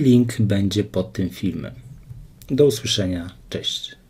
Link będzie pod tym filmem. Do usłyszenia. Cześć.